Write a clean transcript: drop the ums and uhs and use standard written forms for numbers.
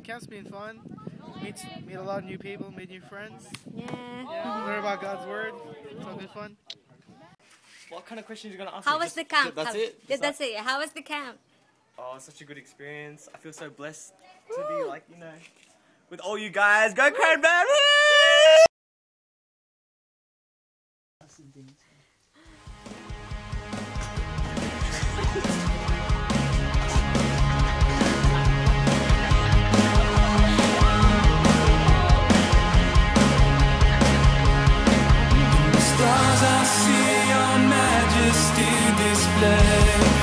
camp's been fun. Meet a lot of new people, meet new friends. Yeah. Learn about God's word. It's all good fun. What kind of questions are you going to ask How me? was the camp? That's it? Yeah, that's it. How was the camp? Oh, it's such a good experience. I feel so blessed to be like, you know, with all you guys. Go Cranbourne! Woo! Stars, I see your majesty displayed.